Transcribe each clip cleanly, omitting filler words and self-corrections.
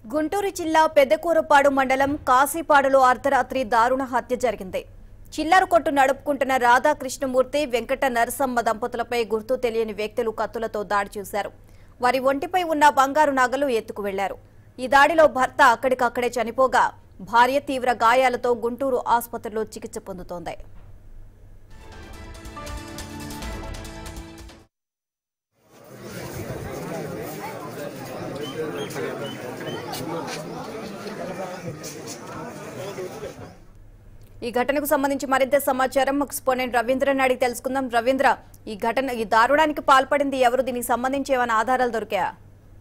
గుంటూరు జిల్లా పెద్దకూరపాడు మండలం కాశీపాడులో అర్ధరాత్రి దారుణ హత్య జరిగింది. చిల్లర కొట్టు నడుపుకుంటున్న రాధాకృష్ణమూర్తి, వెంకట నరసమ్మ దంపతులపై గుర్తు తెలియని వ్యక్తులు కత్తులతో దాడి చేశారు. వారి ఒంటిపై ఉన్న బంగారు నగలు ఎత్తుకు వెళ్లారు. ఈ దాడిలో భర్త అక్కడికక్కడే చనిపోగా భార్య తీవ్ర గాయాలతో గుంటూరు ఆసుపత్రిలో చికిత్స పొందుతోంది. ఈ ఘటనకు సంబంధించి మరింత సమాచారం ఎక్స్పోనెంట్ రవీంద్రని అడిగి తెలుసుకుందాం. రవీంద్ర, ఈ దారుణానికి పాల్పడింది ఎవరు? దీనికి సంబంధించి ఏమైనా ఆధారాలు దొరికాయా?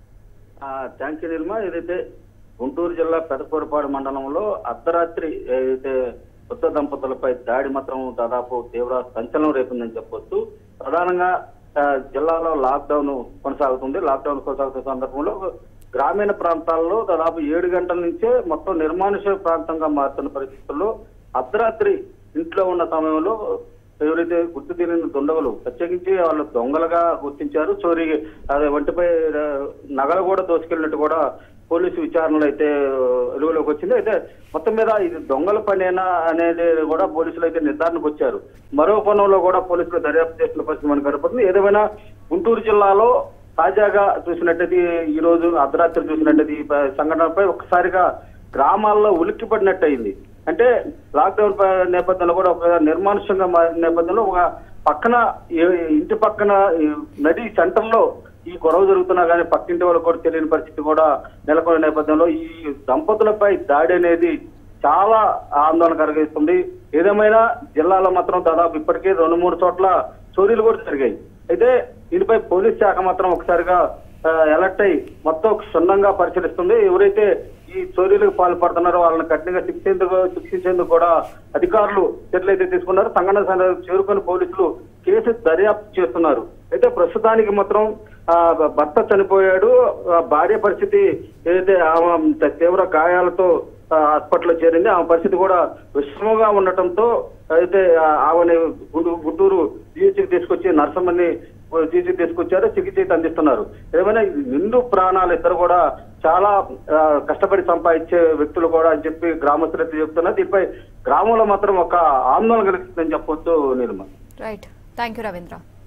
థ్యాంక్ యూ నిర్మా. ఏదైతే గుంటూరు జిల్లా పెదకూరపాడు మండలంలో అర్ధరాత్రి ఏదైతే కొత్త దంపతులపై దాడి మాత్రం దాదాపు తీవ్ర సంచలనం రేపిందని చెప్పొచ్చు. ప్రధానంగా జిల్లాలో లాక్డౌన్ కొనసాగుతున్న సందర్భంలో గ్రామీణ ప్రాంతాల్లో దాదాపు 7 గంటల నుంచే మొత్తం నిర్మానుష్య ప్రాంతంగా మారుతున్న పరిస్థితుల్లో అర్ధరాత్రి ఇంట్లో ఉన్న సమయంలో ఎవరైతే గుర్తు తెలియని దుండగులు ప్రత్యేకించి వాళ్ళు దొంగలుగా గుర్తించారు. చోరీ అదే ఒంటిపై నగలు కూడా దోసుకెళ్ళినట్టు కూడా పోలీసు విచారణలు అయితే వెలుగులోకి వచ్చింది. అయితే మొత్తం మీద ఇది దొంగల పనేనా అనేది కూడా పోలీసులు అయితే నిర్ధారణకు వచ్చారు. మరో కోణంలో కూడా పోలీసులు దర్యాప్తు చేస్తున్న పరిస్థితి మనకు కనపడుతుంది. ఏదేమైనా గుంటూరు జిల్లాలో తాజాగా చూసినట్టయితే ఈ రోజు అర్ధరాత్రి చూసినట్టయితే ఈ సంఘటనపై ఒక్కసారిగా గ్రామాల్లో ఉలిక్కిపడినట్టు అయింది. అంటే లాక్డౌన్ నేపథ్యంలో కూడా ఒక నిర్మానుష్యంగా మారిన నేపథ్యంలో ఒక పక్కన ఇంటి పక్కన నది సెంటర్ లో ఈ గొడవ జరుగుతున్నా కానీ పక్కింటి వాళ్ళు కూడా తెలియని పరిస్థితి కూడా నెలకొన్న నేపథ్యంలో ఈ దంపతులపై దాడి అనేది చాలా ఆందోళన కలిగిస్తుంది. ఏదేమైనా జిల్లాలో మాత్రం దాదాపు ఇప్పటికే 2-3 చోట్ల చోరీలు కూడా జరిగాయి. అయితే దీనిపై పోలీస్ శాఖ మాత్రం ఒకసారిగా అలర్ట్ అయి మొత్తం క్షుణ్ణంగా పరిశీలిస్తుంది. ఎవరైతే ఈ చోరీలకు పాల్పడుతున్నారో వాళ్ళని కఠినంగా శిక్షించేందుకు కూడా అధికారులు చర్యలు అయితే తీసుకున్నారు. సంఘటన చేరుకుని పోలీసులు కేసు దర్యాప్తు చేస్తున్నారు. అయితే ప్రస్తుతానికి మాత్రం భర్త చనిపోయాడు. భార్య పరిస్థితి ఏదైతే ఆమె తీవ్ర గాయాలతో హాస్పిటల్లో చేరింది. ఆమె పరిస్థితి కూడా విషమంగా ఉండటంతో అయితే ఆమెని గుంటూరు జీహెచ్కి తీసుకొచ్చి నర్సమ్మని జీహెచ్కి తీసుకొచ్చారు, చికిత్స అయితే అందిస్తున్నారు. ఏమైనా నిండు ప్రాణాలు ఇద్దరు కూడా చాలా కష్టపడి సంపాదించే వ్యక్తులు కూడా అని చెప్పి గ్రామస్తులు అయితే చెప్తున్నారు. దీనిపై గ్రామంలో మాత్రం ఒక ఆందోళన కలిగిస్తుందని చెప్పొచ్చు. Nirmal. Right, thank you Ravindra.